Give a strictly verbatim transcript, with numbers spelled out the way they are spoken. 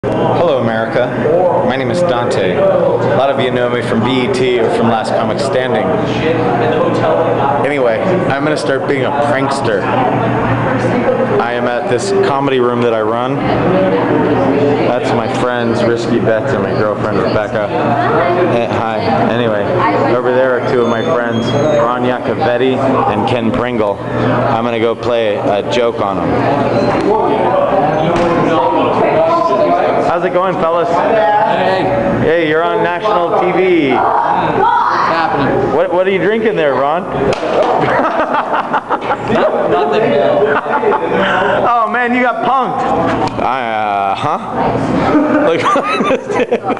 Hello America, my name is Dante. A lot of you know me from B E T or from Last Comic Standing. Anyway, I'm going to start being a prankster. I am at this comedy room that I run. That's my friends, Risky Bets, and my girlfriend, Rebekah. Eh, hi. Anyway, over there are two of my friends, Ron Yaccavetti and Ken Pringle. I'm going to go play a joke on them. How's it going, fellas? Hey. Hey, you're on national T V. What's happening? What What are you drinking there, Ron? Nothing. Oh man, you got punked. Uh huh. Look.